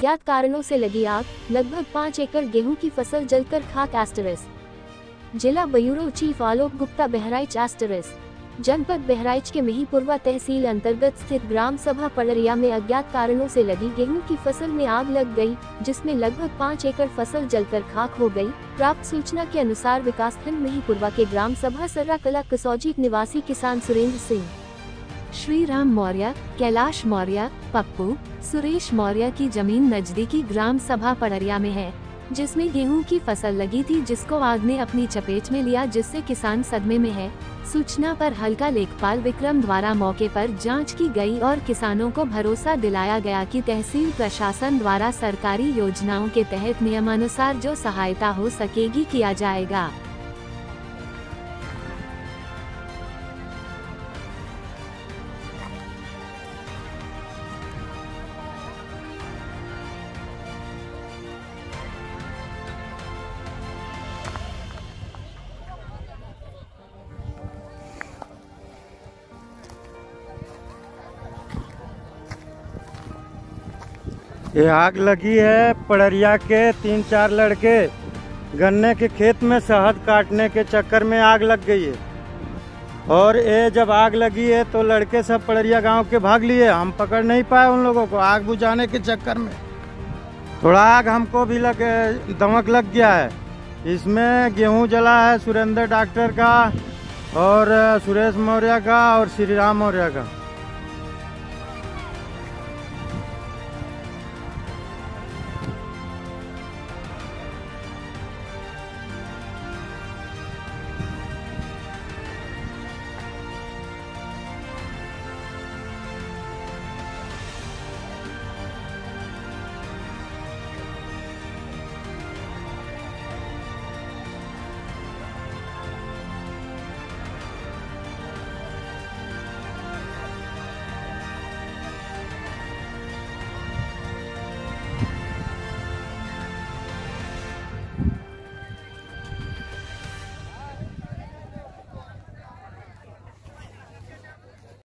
अज्ञात कारणों से लगी आग, लगभग 5 एकड़ गेहूं की फसल जलकर खाक। जिला ब्यूरो चीफ आलोक गुप्ता बहराइच। जनपद बहराइच के महिपुरवा तहसील अंतर्गत स्थित ग्राम सभा पड़रिया में अज्ञात कारणों से लगी गेहूं की फसल में आग लग गई, जिसमें लगभग 5 एकड़ फसल जलकर खाक हो गई। प्राप्त सूचना के अनुसार विकासखंड महिपुरवा के ग्राम सभा सर्रा कला कसौजी निवासी किसान सुरेंद्र सिंह, श्री राम मौर्य, कैलाश मौर्य, पप्पू, सुरेश मौर्य की जमीन नजदीकी ग्राम सभा पड़रिया में है, जिसमें गेहूं की फसल लगी थी, जिसको आग ने अपनी चपेट में लिया, जिससे किसान सदमे में है। सूचना पर हल्का लेखपाल विक्रम द्वारा मौके पर जांच की गई और किसानों को भरोसा दिलाया गया कि तहसील प्रशासन द्वारा सरकारी योजनाओं के तहत नियमानुसार जो सहायता हो सकेगी किया जाएगा। ये आग लगी है पड़रिया के 3-4 लड़के गन्ने के खेत में शहद काटने के चक्कर में आग लग गई है। और ये जब आग लगी है तो लड़के सब पड़रिया गांव के भाग लिए। हम पकड़ नहीं पाए उन लोगों को आग बुझाने के चक्कर में। थोड़ा आग हमको भी दमक लग गया है। इसमें गेहूं जला है सुरेंद्र डॉक्टर का और सुरेश मौर्य का और श्री राम मौर्य का।